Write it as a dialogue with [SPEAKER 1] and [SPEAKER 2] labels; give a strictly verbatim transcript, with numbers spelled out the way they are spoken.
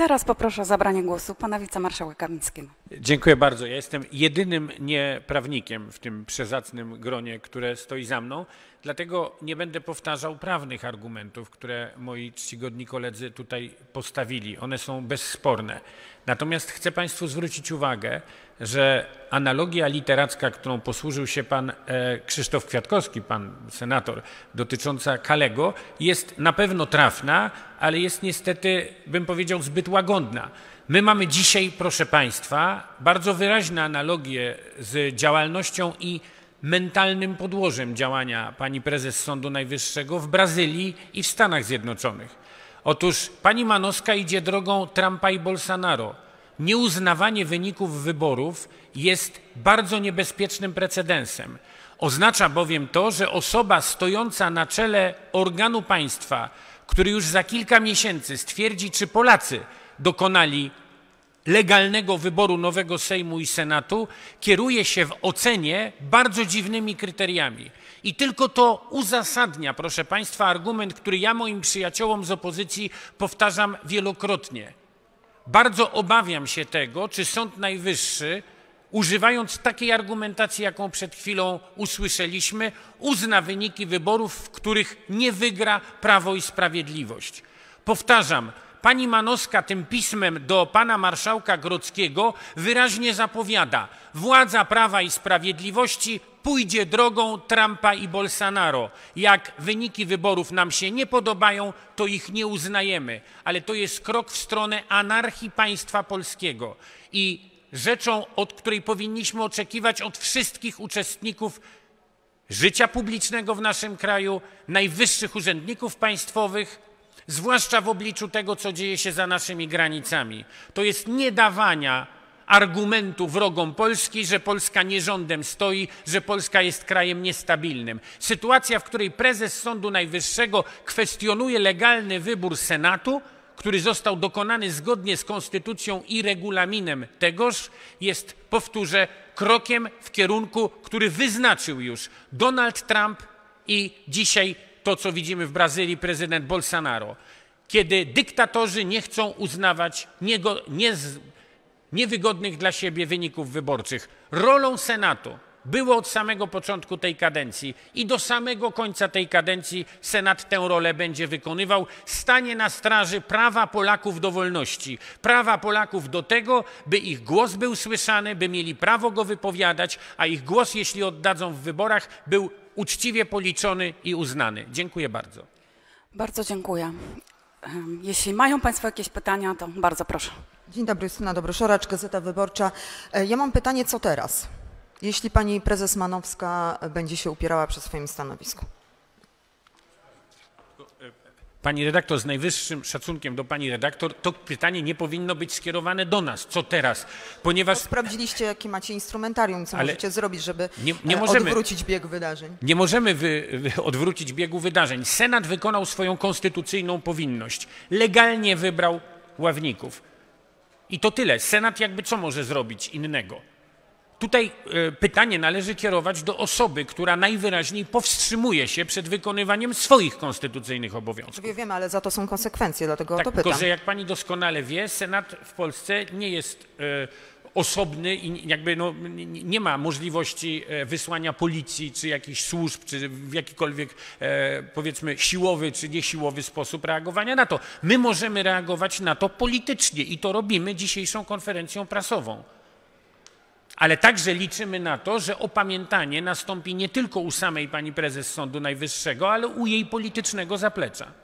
[SPEAKER 1] teraz poproszę o zabranie głosu pana wicemarszałka Kamińskiego.
[SPEAKER 2] Dziękuję bardzo. Ja jestem jedynym nieprawnikiem w tym przezacnym gronie, które stoi za mną, dlatego nie będę powtarzał prawnych argumentów, które moi czcigodni koledzy tutaj postawili. One są bezsporne. Natomiast chcę Państwu zwrócić uwagę, że analogia literacka, którą posłużył się pan e, Krzysztof Kwiatkowski, pan senator, dotycząca Kalego, jest na pewno trafna, ale jest niestety, bym powiedział, zbyt łagodna. My mamy dzisiaj, proszę Państwa, bardzo wyraźne analogie z działalnością i mentalnym podłożem działania pani prezes Sądu Najwyższego w Brazylii i w Stanach Zjednoczonych. Otóż pani Manowska idzie drogą Trumpa i Bolsonaro. Nieuznawanie wyników wyborów jest bardzo niebezpiecznym precedensem. Oznacza bowiem to, że osoba stojąca na czele organu państwa, który już za kilka miesięcy stwierdzi, czy Polacy dokonali legalnego wyboru nowego Sejmu i Senatu, kieruje się w ocenie bardzo dziwnymi kryteriami. I tylko to uzasadnia, proszę Państwa, argument, który ja moim przyjaciołom z opozycji powtarzam wielokrotnie. Bardzo obawiam się tego, czy Sąd Najwyższy, używając takiej argumentacji, jaką przed chwilą usłyszeliśmy, uzna wyniki wyborów, w których nie wygra Prawo i Sprawiedliwość. Powtarzam, pani Manowska tym pismem do pana marszałka Grodzkiego wyraźnie zapowiada: władza Prawa i Sprawiedliwości pójdzie drogą Trumpa i Bolsonaro. Jak wyniki wyborów nam się nie podobają, to ich nie uznajemy. Ale to jest krok w stronę anarchii państwa polskiego. I rzeczą, od której powinniśmy oczekiwać od wszystkich uczestników życia publicznego w naszym kraju, najwyższych urzędników państwowych, zwłaszcza w obliczu tego, co dzieje się za naszymi granicami, to jest nie dawania argumentu wrogom Polski, że Polska nie rządem stoi, że Polska jest krajem niestabilnym. Sytuacja, w której prezes Sądu Najwyższego kwestionuje legalny wybór Senatu, który został dokonany zgodnie z konstytucją i regulaminem tegoż, jest, powtórzę, krokiem w kierunku, który wyznaczył już Donald Trump i dzisiaj to, co widzimy w Brazylii, prezydent Bolsonaro. Kiedy dyktatorzy nie chcą uznawać niego, nie, niewygodnych dla siebie wyników wyborczych. Rolą Senatu było od samego początku tej kadencji i do samego końca tej kadencji Senat tę rolę będzie wykonywał. Stanie na straży prawa Polaków do wolności, prawa Polaków do tego, by ich głos był słyszany, by mieli prawo go wypowiadać, a ich głos, jeśli oddadzą w wyborach, był uczciwie policzony i uznany. Dziękuję bardzo.
[SPEAKER 1] Bardzo dziękuję. Jeśli mają Państwo jakieś pytania, to bardzo proszę.
[SPEAKER 3] Dzień dobry, Justyna Dobroszoracz, Gazeta Wyborcza. Ja mam pytanie, co teraz, jeśli pani prezes Manowska będzie się upierała przy swoim stanowisku?
[SPEAKER 2] Pani redaktor, z najwyższym szacunkiem do pani redaktor, to pytanie nie powinno być skierowane do nas. Co teraz? Ponieważ...
[SPEAKER 3] No, sprawdziliście, jakie macie instrumentarium, co
[SPEAKER 2] Ale
[SPEAKER 3] możecie zrobić, żeby
[SPEAKER 2] nie, nie możemy,
[SPEAKER 3] odwrócić bieg wydarzeń.
[SPEAKER 2] Nie możemy wy, wy, odwrócić biegu wydarzeń. Senat wykonał swoją konstytucyjną powinność. Legalnie wybrał ławników. I to tyle. Senat jakby co może zrobić innego? Tutaj y, pytanie należy kierować do osoby, która najwyraźniej powstrzymuje się przed wykonywaniem swoich konstytucyjnych obowiązków.
[SPEAKER 3] Wie, wiemy, ale za to są konsekwencje, dlatego
[SPEAKER 2] tak,
[SPEAKER 3] o to pytam.
[SPEAKER 2] Tylko, że jak pani doskonale wie, Senat w Polsce nie jest y, osobny i jakby no, nie ma możliwości wysłania policji, czy jakichś służb, czy w jakikolwiek e, powiedzmy siłowy, czy niesiłowy sposób reagowania na to. My możemy reagować na to politycznie i to robimy dzisiejszą konferencją prasową. Ale także liczymy na to, że opamiętanie nastąpi nie tylko u samej pani prezes Sądu Najwyższego, ale u jej politycznego zaplecza.